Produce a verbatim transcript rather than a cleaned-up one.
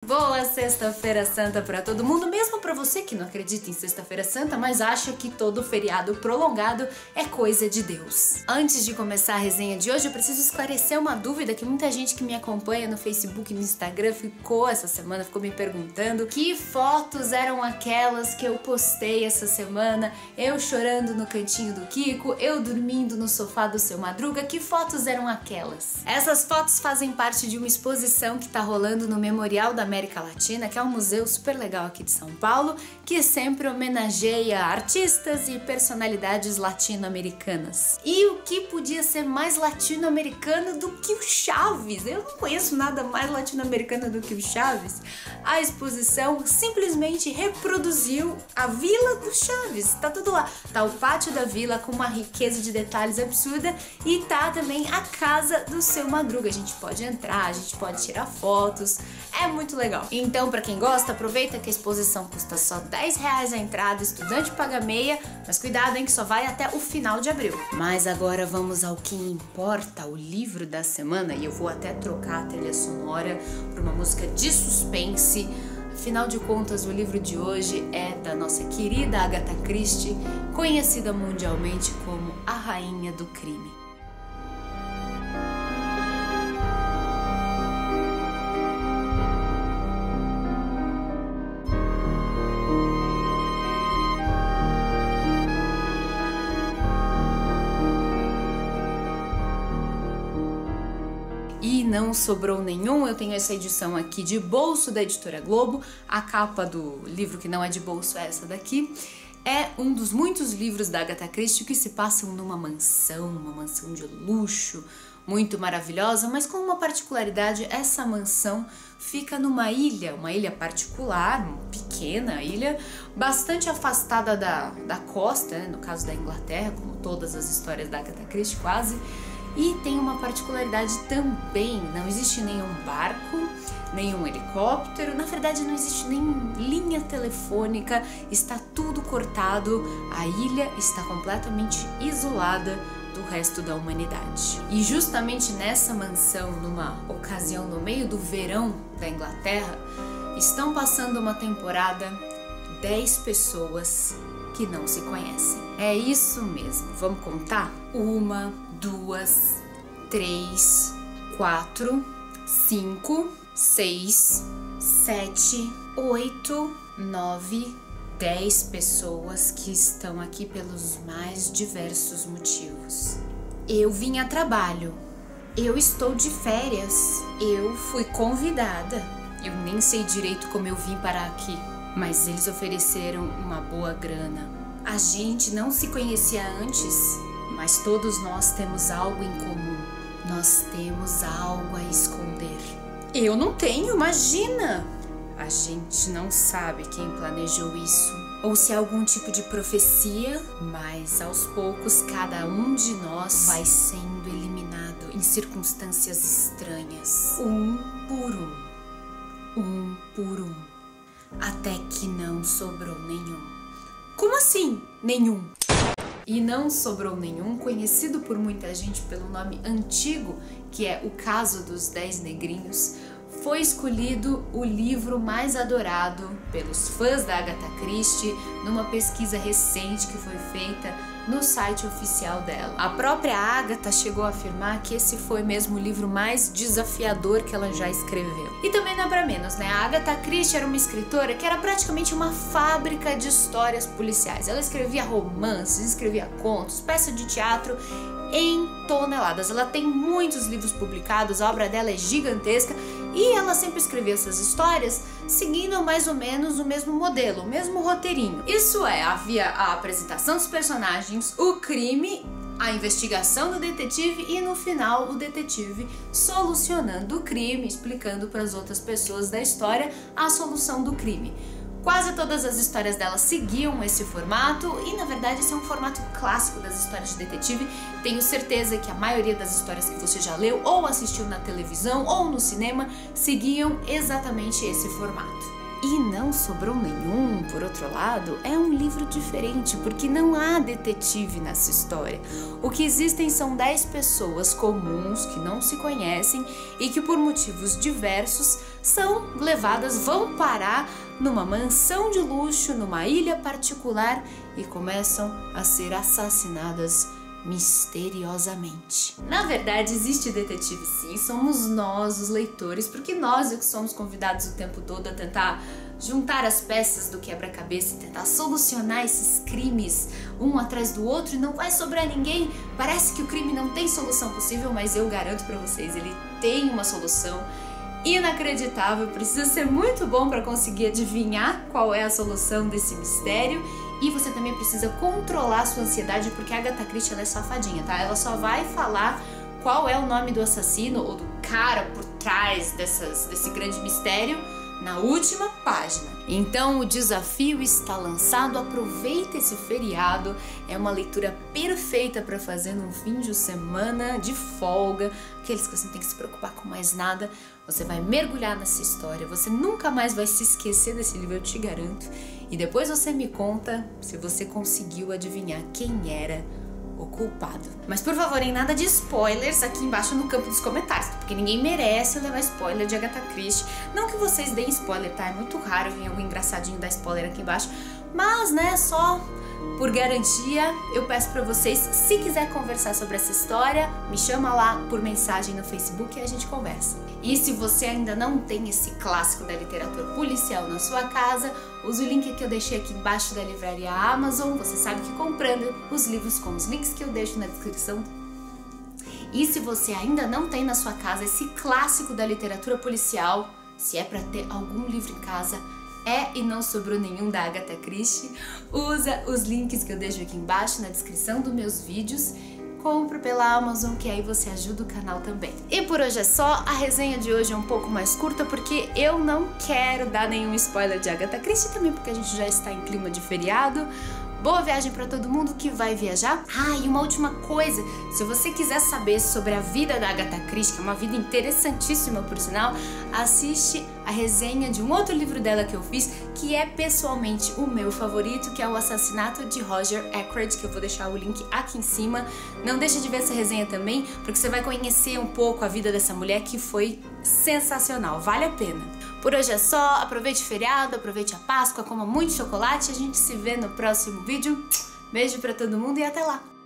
Boa Sexta-feira Santa pra todo mundo, mesmo pra você que não acredita em Sexta-feira Santa, mas acha que todo feriado prolongado é coisa de Deus. Antes de começar a resenha de hoje, eu preciso esclarecer uma dúvida que muita gente que me acompanha no Facebook e no Instagram ficou essa semana, ficou me perguntando que fotos eram aquelas que eu postei essa semana, eu chorando no cantinho do Kiko, eu dormindo no sofá do Seu Madruga, que fotos eram aquelas? Essas fotos fazem parte de uma exposição que tá rolando no Memorial da América Latina, que é um museu super legal aqui de São Paulo, que sempre homenageia artistas e personalidades latino-americanas. E o que podia ser mais latino-americano do que o Chaves? Eu não conheço nada mais latino-americano do que o Chaves. A exposição simplesmente reproduziu a Vila do Chaves, tá tudo lá. Tá o pátio da vila com uma riqueza de detalhes absurda e tá também a casa do Seu Madruga. A gente pode entrar, a gente pode tirar fotos, é muito legal. Então, pra quem gosta, aproveita que a exposição custa só dez reais a entrada, estudante paga meia, mas cuidado, hein, que só vai até o final de abril. Mas agora vamos ao que importa, o livro da semana, e eu vou até trocar a trilha sonora por uma música de suspense. Afinal de contas, o livro de hoje é da nossa querida Agatha Christie, conhecida mundialmente como a Rainha do Crime. E não sobrou nenhum, eu tenho essa edição aqui de bolso da Editora Globo, a capa do livro que não é de bolso é essa daqui. É um dos muitos livros da Agatha Christie que se passam numa mansão, uma mansão de luxo, muito maravilhosa, mas com uma particularidade, essa mansão fica numa ilha, uma ilha particular, uma pequena ilha, bastante afastada da, da costa, né, no caso da Inglaterra, como todas as histórias da Agatha Christie quase. E tem uma particularidade também, não existe nenhum barco, nenhum helicóptero, na verdade não existe nem linha telefônica, está tudo cortado, a ilha está completamente isolada do resto da humanidade. E justamente nessa mansão, numa ocasião no meio do verão da Inglaterra, estão passando uma temporada dez pessoas que não se conhecem. É isso mesmo, vamos contar? Uma, duas, três, quatro, cinco, seis, sete, oito, nove, dez pessoas que estão aqui pelos mais diversos motivos. Eu vim a trabalho, eu estou de férias, eu fui convidada, eu nem sei direito como eu vim parar aqui, mas eles ofereceram uma boa grana. A gente não se conhecia antes, mas todos nós temos algo em comum. Nós temos algo a esconder. Eu não tenho, imagina! A gente não sabe quem planejou isso, ou se é algum tipo de profecia, mas aos poucos cada um de nós vai sendo eliminado em circunstâncias estranhas, um por um, um por um, até que não sobrou nenhum. Como assim, nenhum? E não sobrou nenhum, conhecido por muita gente pelo nome antigo, que é O Caso dos Dez Negrinhos, foi escolhido o livro mais adorado pelos fãs da Agatha Christie numa pesquisa recente que foi feita no site oficial dela. A própria Agatha chegou a afirmar que esse foi mesmo o livro mais desafiador que ela já escreveu. E também não é pra menos, né? A Agatha Christie era uma escritora que era praticamente uma fábrica de histórias policiais. Ela escrevia romances, escrevia contos, peças de teatro em toneladas. Ela tem muitos livros publicados, a obra dela é gigantesca e ela sempre escrevia essas histórias seguindo mais ou menos o mesmo modelo, o mesmo roteirinho. Isso é, havia a apresentação dos personagens, o crime, a investigação do detetive e no final o detetive solucionando o crime, explicando para as outras pessoas da história a solução do crime. Quase todas as histórias dela seguiam esse formato e, na verdade, esse é um formato clássico das histórias de detetive. Tenho certeza que a maioria das histórias que você já leu ou assistiu na televisão ou no cinema seguiam exatamente esse formato. E Não Sobrou Nenhum, por outro lado, é um livro diferente, porque não há detetive nessa história. O que existem são dez pessoas comuns que não se conhecem e que por motivos diversos são levadas, vão parar numa mansão de luxo, numa ilha particular e começam a ser assassinadas misteriosamente. Na verdade, existe detetive sim, somos nós os leitores, porque nós é que somos convidados o tempo todo a tentar juntar as peças do quebra-cabeça e tentar solucionar esses crimes um atrás do outro e não vai sobrar ninguém. Parece que o crime não tem solução possível, mas eu garanto pra vocês, ele tem uma solução inacreditável. Precisa ser muito bom para conseguir adivinhar qual é a solução desse mistério. E você também precisa controlar a sua ansiedade, porque a Agatha Christie ela é safadinha, tá? Ela só vai falar qual é o nome do assassino ou do cara por trás dessas, desse grande mistério na última página. Então o desafio está lançado, aproveita esse feriado, é uma leitura perfeita para fazer num fim de semana de folga, aqueles que você não tem que se preocupar com mais nada, você vai mergulhar nessa história, você nunca mais vai se esquecer desse livro, eu te garanto, e depois você me conta se você conseguiu adivinhar quem era o culpado. Mas por favor, em nada de spoilers aqui embaixo no campo dos comentários, porque ninguém merece levar spoiler de Agatha Christie. Não que vocês deem spoiler, tá? É muito raro vir algum engraçadinho dar spoiler aqui embaixo, mas né, só por garantia, eu peço pra vocês, se quiser conversar sobre essa história, me chama lá por mensagem no Facebook e a gente conversa. E se você ainda não tem esse clássico da literatura policial na sua casa, use o link que eu deixei aqui embaixo da livraria Amazon. Você sabe que comprando os livros com os links que eu deixo na descrição. E se você ainda não tem na sua casa esse clássico da literatura policial, se é pra ter algum livro em casa, é E Não Sobrou Nenhum, da Agatha Christie, usa os links que eu deixo aqui embaixo na descrição dos meus vídeos. Compre pela Amazon, que aí você ajuda o canal também. E por hoje é só, a resenha de hoje é um pouco mais curta porque eu não quero dar nenhum spoiler de Agatha Christie, também porque a gente já está em clima de feriado. Boa viagem para todo mundo que vai viajar. Ah, e uma última coisa, se você quiser saber sobre a vida da Agatha Christie, que é uma vida interessantíssima por sinal, assiste a resenha de um outro livro dela que eu fiz, que é pessoalmente o meu favorito, que é O Assassinato de Roger Ackroyd, que eu vou deixar o link aqui em cima. Não deixe de ver essa resenha também, porque você vai conhecer um pouco a vida dessa mulher que foi sensacional, vale a pena. Por hoje é só, aproveite o feriado, aproveite a Páscoa, coma muito chocolate e a gente se vê no próximo vídeo. Beijo pra todo mundo e até lá!